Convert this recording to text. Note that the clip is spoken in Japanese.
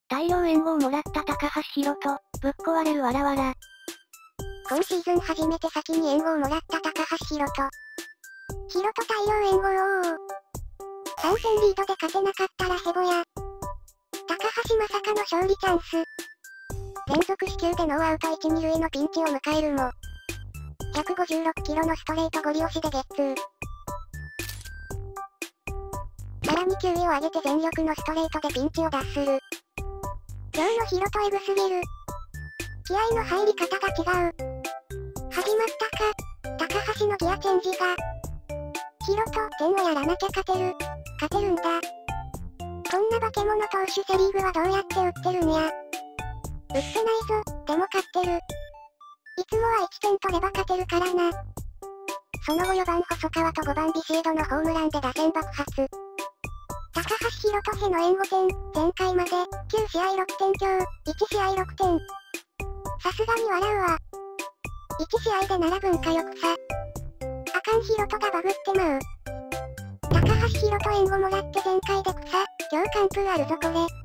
大量援護をもらった高橋宏斗、ぶっ壊れるわらわら。 今シーズン初めて先に援護をもらった高橋宏斗。宏斗大量援護3戦リードで勝てなかったらヘボや。高橋まさかの勝利チャンス。連続四球でノーアウト1、2塁のピンチを迎えるも、156キロのストレートゴリ押しでゲッツー。さらに球威を上げて全力のストレートでピンチを脱する。今日のヒロトエグすぎる。気合の入り方が違う。始まったか。高橋のギアチェンジが。ヒロト、点をやらなきゃ勝てる。勝てるんだ。こんな化け物投手セリーグはどうやって打ってるんや。打ってないぞ、でも勝ってる。いつもは1点取れば勝てるからな。その後4番細川と5番ビシエドのホームランで打線爆発。高橋宏斗への援護点、前回まで、9試合6点強、1試合6点。さすがに笑うわ。1試合で並ぶんかよくさ。あかん宏斗がバグってまう。高橋宏斗援護もらって全開で草、今日完封あるぞこれ。